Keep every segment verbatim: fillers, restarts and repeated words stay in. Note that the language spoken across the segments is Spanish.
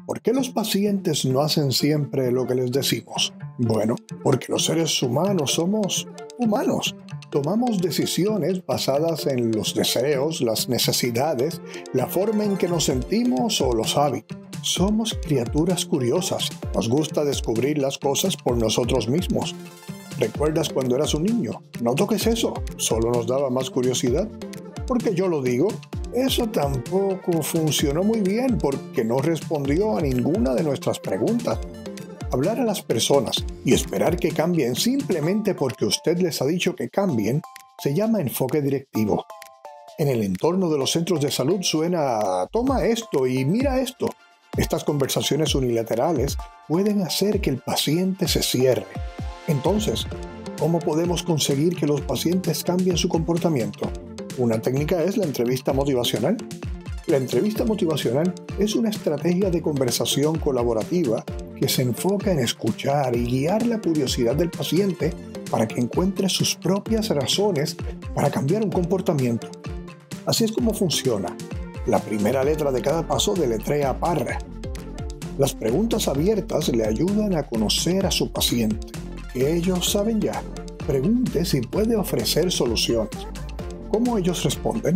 ¿Por qué los pacientes no hacen siempre lo que les decimos? Bueno, porque los seres humanos somos humanos. Tomamos decisiones basadas en los deseos, las necesidades, la forma en que nos sentimos o los hábitos. Somos criaturas curiosas. Nos gusta descubrir las cosas por nosotros mismos. ¿Recuerdas cuando eras un niño? No toques eso, solo nos daba más curiosidad. Porque yo lo digo, eso tampoco funcionó muy bien porque no respondió a ninguna de nuestras preguntas. Hablar a las personas y esperar que cambien simplemente porque usted les ha dicho que cambien se llama enfoque directivo. En el entorno de los centros de salud suena «toma esto y mira esto». Estas conversaciones unilaterales pueden hacer que el paciente se cierre. Entonces, ¿cómo podemos conseguir que los pacientes cambien su comportamiento? Una técnica es la entrevista motivacional. La entrevista motivacional es una estrategia de conversación colaborativa que se enfoca en escuchar y guiar la curiosidad del paciente para que encuentre sus propias razones para cambiar un comportamiento. Así es como funciona. La primera letra de cada paso deletrea P A R. Las preguntas abiertas le ayudan a conocer a su paciente, que ellos saben ya. Pregunte si puede ofrecer soluciones. ¿Cómo ellos responden?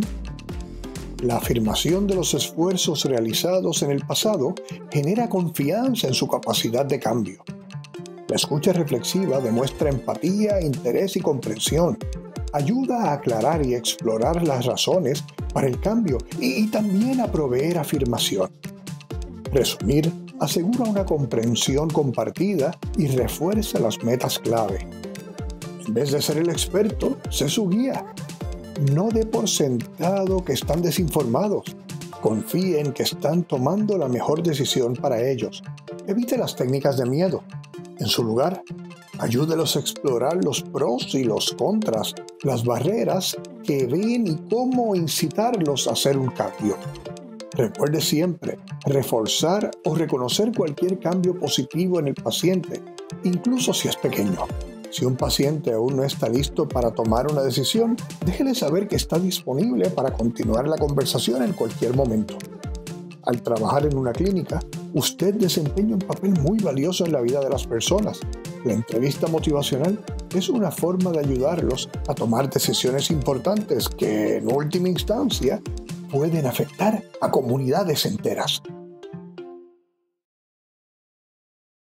La afirmación de los esfuerzos realizados en el pasado genera confianza en su capacidad de cambio. La escucha reflexiva demuestra empatía, interés y comprensión. Ayuda a aclarar y explorar las razones para el cambio y, y también a proveer afirmación. Resumir asegura una comprensión compartida y refuerza las metas clave. En vez de ser el experto, sé su guía. No dé por sentado que están desinformados. Confíe en que están tomando la mejor decisión para ellos. Evite las técnicas de miedo. En su lugar, ayúdelos a explorar los pros y los contras, las barreras que ven y cómo incitarlos a hacer un cambio. Recuerde siempre reforzar o reconocer cualquier cambio positivo en el paciente, incluso si es pequeño. Si un paciente aún no está listo para tomar una decisión, déjele saber que está disponible para continuar la conversación en cualquier momento. Al trabajar en una clínica, usted desempeña un papel muy valioso en la vida de las personas. La entrevista motivacional es una forma de ayudarlos a tomar decisiones importantes que, en última instancia, pueden afectar a comunidades enteras.